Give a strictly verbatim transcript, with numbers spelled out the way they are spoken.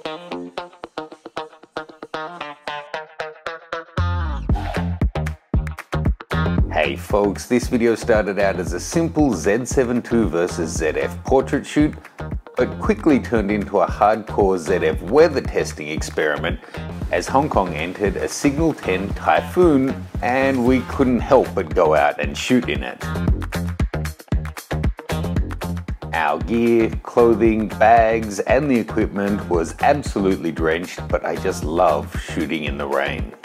Hey folks, this video started out as a simple Z seventy-two versus Z F portrait shoot, but quickly turned into a hardcore Z F weather testing experiment as Hong Kong entered a Signal ten typhoon and we couldn't help but go out and shoot in it. Our gear, clothing, bags and the equipment was absolutely drenched, but I just love shooting in the rain.